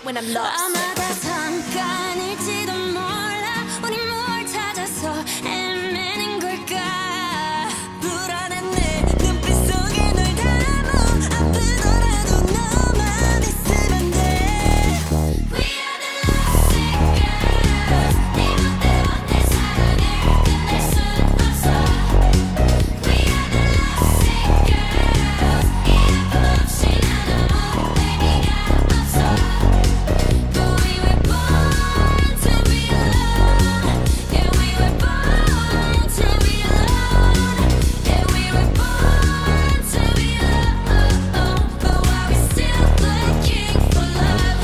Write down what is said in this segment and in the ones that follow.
when I'm lost. 아마도 잠깐일지도 몰라 우리 뭘 찾아서 헤매는 걸까. 불안한 내 눈빛 속에 널 담아 아프더라도 너만 있으면 돼. We are the lovesick girls. 네 멋대로 내 사랑을 끝낼 순 없어. We are the lovesick girls. 이 아픔 없이 나는 의미가 없어. But we were born to be alone. Yeah, we were born to be alone. Yeah, we were born to be alone. But why we still looking for love?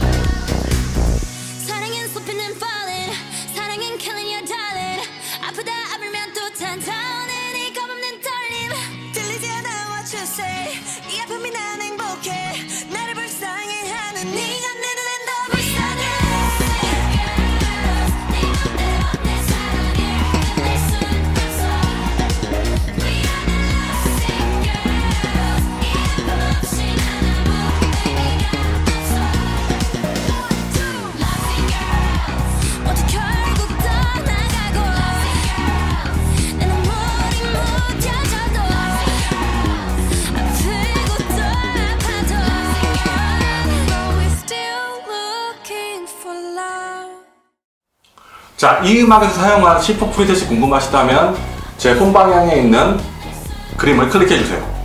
사랑은 쏟히는 falling. 사랑은 killing your darling. 아프다 아물면 또 찾아오는 이 겁없는 떨림. 들리지 않아 what you say. 이 아픔이 난 행복해. 나를 불쌍해하는 네가 내 눈엔 더 불쌍해. 네 맘대로 내 사랑을 끝낼 순 없어. We are the lovesick girls. 이 아픔 없이 난 아무 의미가 없어. Lovesick girls. 모두 결국 떠나가고 내 눈물이 묻혀져도 아프고 또 아파도 But we're still looking for love. 자, 이 음악에서 사용한 C4 프리셋이 궁금하시다면 제 손방향에 있는 그림을 클릭해주세요.